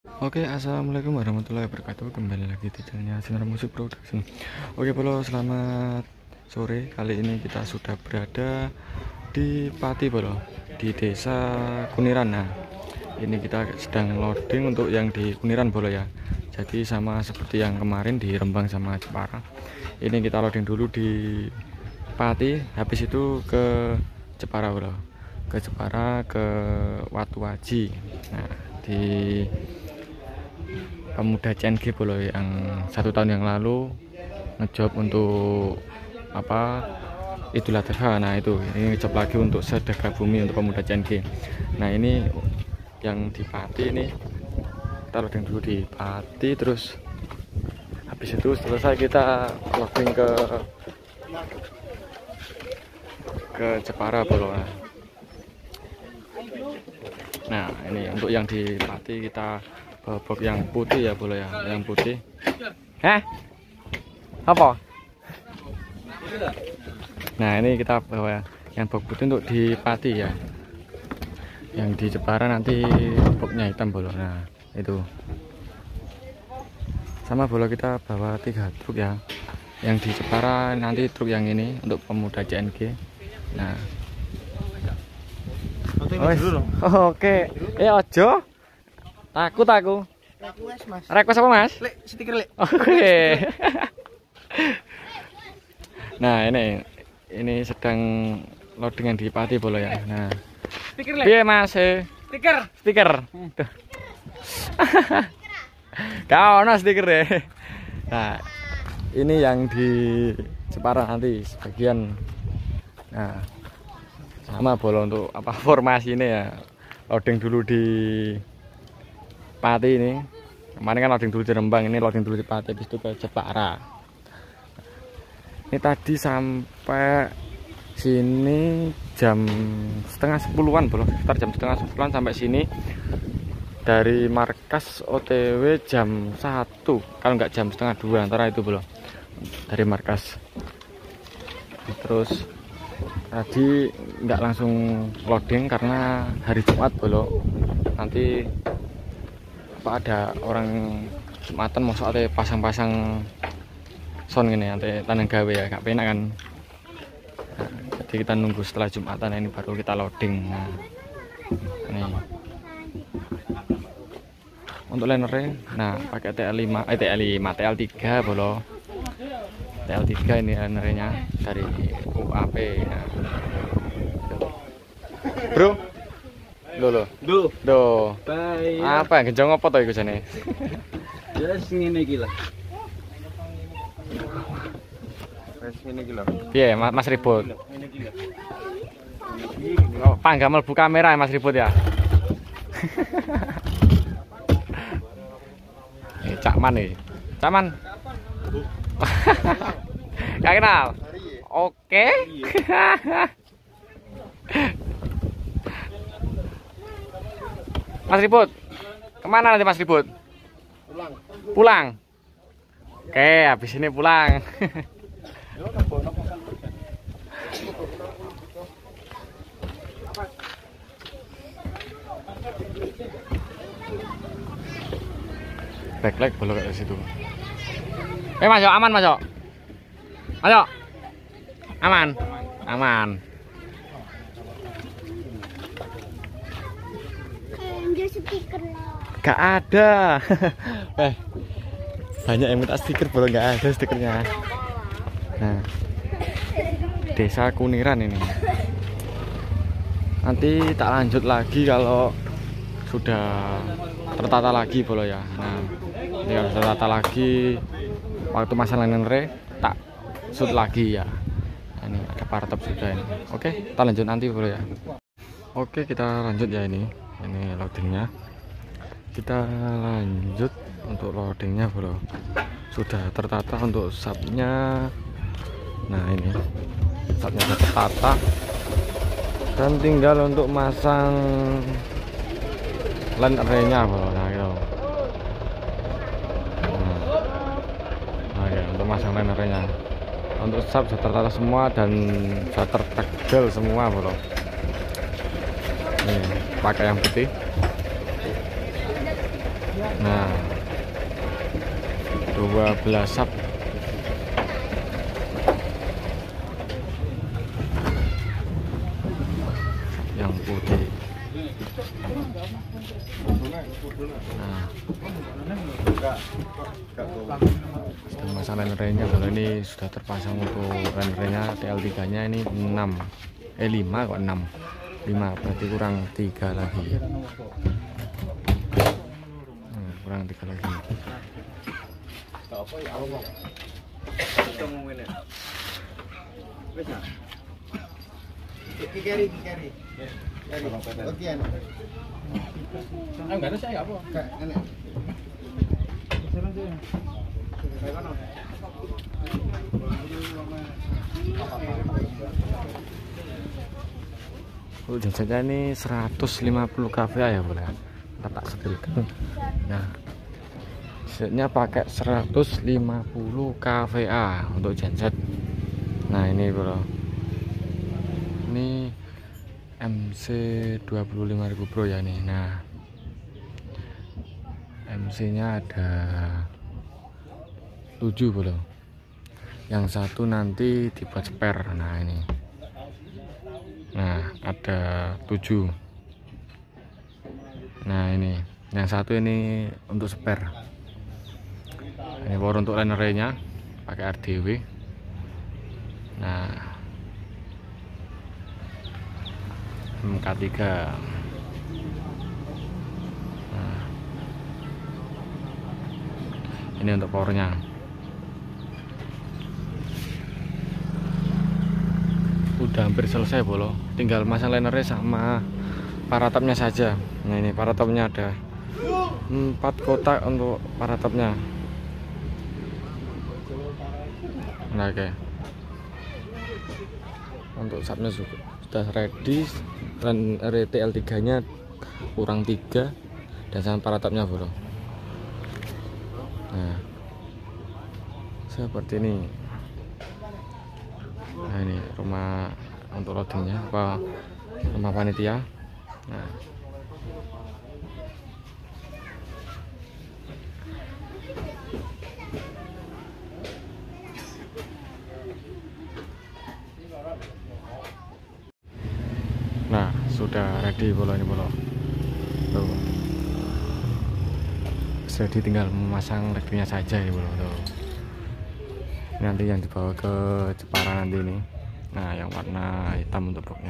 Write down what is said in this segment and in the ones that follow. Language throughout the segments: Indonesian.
Oke, assalamualaikum warahmatullahi wabarakatuh. Kembali lagi di channelnya Sinar Musik Production. Oke, Bolo, selamat sore. Kali ini kita sudah berada di Pati, Bolo, di Desa Kuniran. Nah, ini kita sedang loading untuk yang di Kuniran, Bolo ya. Jadi sama seperti yang kemarin di Rembang sama Jepara. Ini kita loading dulu di Pati, habis itu ke Jepara, Bolo. Ke Jepara, ke Watu Waji. Nah, di pemuda CNG Bolo yang 1 tahun yang lalu ngejob untuk apa Idul Adha. Nah itu ini ngejob lagi untuk sedekah bumi untuk pemuda CNG. Nah ini yang di Pati, ini kita loading dulu di Pati, terus habis itu selesai kita loading ke Jepara Bolo. Nah ini untuk yang di Pati kita bobok yang putih ya Bolo ya, yang putih. Apa? Nah ini kita bawa yang bobok putih untuk di Pati ya. Yang di Jepara nanti boboknya hitam Bolo. Nah itu sama Bolo, kita bawa 3 truk ya. Yang di Jepara nanti truk yang ini untuk pemuda CNG. Nah oke. Ojo takut aku. Request apa Mas? Stiker lek. Oke. Nah ini sedang loading yang di Pati Bolo ya. Nah Stiker lek. piye Mas? Stiker. Tuh. Kau no stiker deh. Nah ini yang di Jepara nanti sebagian. Nah sama Bolo untuk apa formasi ini ya, loading dulu di Pati ini. Kemarin kan loading dulu di Rembang, ini loading dulu di Pati, habis itu ke Jepara. Ini tadi sampai sini jam setengah 10-an Bolo, sekitar jam setengah 10-an sampai sini. Dari markas OTW jam 1, kalau nggak jam setengah 2 antara itu Bolo, dari markas. Terus tadi nggak langsung loading karena hari Jumat Bolo. Nanti apa ada orang Jumatan mau soalnya pasang-pasang sound gini, nanti tanang gawe ya, gak penak kan. Nah, jadi kita nunggu setelah Jumatan ini baru kita loading. Nah ini untuk linernya, nah pakai TL3 Bolo. TL3 ini linernya dari UAP. Nah, bro, do. Bye. Apa genjong apa to iku jane? Ya ngene iki lah. Wes ngene iki lho. Piye Mas Ribut? Ngene iki lho. Oh, pangga mlebu kamera ya Mas Ribut ya. Cakman nih. Cakman. Gak kenal. Oke. Mas Ribut, kemana nanti Mas Ribut? Pulang. Oke, habis ini pulang. Backlight Bolo kayak situ. Mas Yo, aman Mas Yo. Ayo. Aman. Aman. Gak ada. Banyak yang minta stiker Bolo, gak ada stikernya. Nah, Desa Kuniran ini. Nanti tak lanjut lagi kalau sudah tertata lagi Bolo ya. Nah, ini kalau tertata lagi waktu masa linernya tak shoot lagi ya. Nah, ini ada partop sudah ini. Oke, kita lanjut nanti Bolo ya. Oke, kita lanjut ya ini. Ini loadingnya. Kita lanjut untuk loadingnya Bolo. Sudah tertata untuk subnya. Nah ini subnya sudah tertata dan tinggal untuk masang line array-nya Bolo. Nah gitu. Nah ya, untuk masang line array-nya. Untuk sub sudah tertata semua dan sudah tertegel semua Bolo. Nih, pakai yang putih. Nah, 12 sub. Yang putih. Nah, sudah masang linernya. Kalau ini sudah terpasang untuk linernya TL3 nya ini 5 kok 5 berarti kurang 3 lagi. Kurang 3 lagi. Jadinya ini 150 kVA ya boleh. Ntar tak setelkan. Nah, setnya pakai 150 kVA untuk genset. Nah ini bro, ini MC 25.000 Pro ya nih. Nah, MC nya ada 7 bro, yang satu nanti dibuat spare. Nah ini, nah ada 7. Nah ini yang satu ini untuk spare. Ini power untuk linernya pakai RDW. Nah, MK3. Nah, ini untuk powernya. Udah hampir selesai bolo, tinggal masang linernya sama paratopnya saja. Nah ini paratopnya ada 4 kotak untuk paratopnya. Nah oke, untuk subnya sudah ready, dan TL3 nya kurang 3 dan sama paratopnya bro. Nah seperti ini. Nah ini rumah untuk loadingnya, apa rumah panitia. Nah sudah ready bolo ini bolo. Tuh, jadi tinggal memasang ready-nya saja ini bolo. Tuh, nanti yang dibawa ke Jepara nanti ini. Nah yang warna hitam untuk boxnya.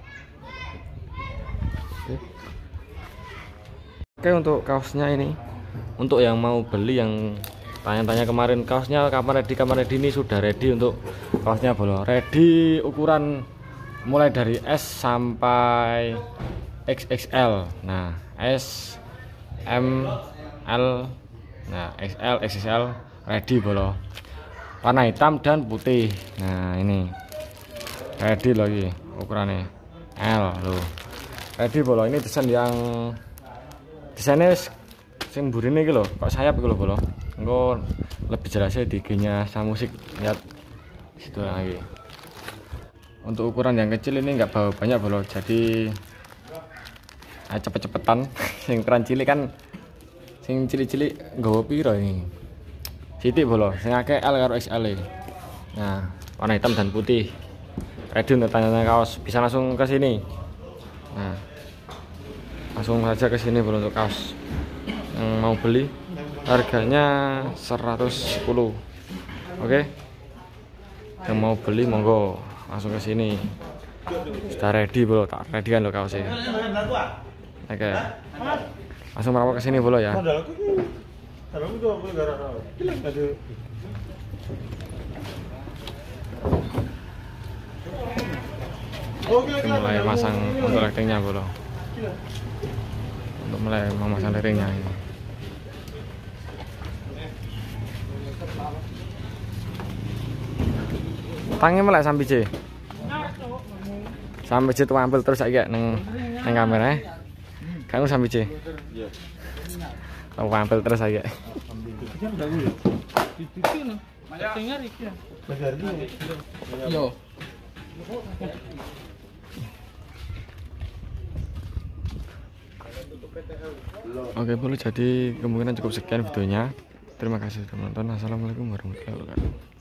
Oke, untuk kaosnya ini, untuk yang mau beli, yang tanya-tanya kemarin kaosnya kapan ready, ini sudah ready untuk kaosnya bolo. Ready ukuran mulai dari S sampai XXL. Nah S, M, L, nah XL, XXL ready bolo. Warna hitam dan putih. Nah ini ready lagi ukurannya L loh. Ready bolo. Ini desain yang desainnya sing burine iki lho, kok sayap iki lho bolo. Engko lebih jelasnya di IG-nya Sang Musik, lihat situ lagi. Untuk ukuran yang kecil ini nggak bawa banyak bolo, jadi cepet-cepetan. Sing ukuran cilik kan, sing cilik-cilik nggawa piro ini sitik bolo, sing akeh L karo XL. Nah warna hitam dan putih. Ready untuk tanya-tanya kaos, bisa langsung ke sini. Nah langsung saja ke sini bolo untuk kaos. Yang mau beli harganya 110. Oke, yang mau beli monggo langsung ke sini. Sudah ready bro, tak ready kan lo kaosnya. Oke, langsung merapat ke sini bro ya. Mulai masang untuk lightingnya bro. Untuk mulai memasang lightingnya ini. Tangi mulai sampai C. Sampai C tuh ambil terus aja neng kamera. Kamu sampai C. Kamu ambil terus aja. Yo. Oke bro, jadi kemungkinan cukup sekian videonya. Terima kasih sudah menonton. Assalamualaikum warahmatullahi wabarakatuh.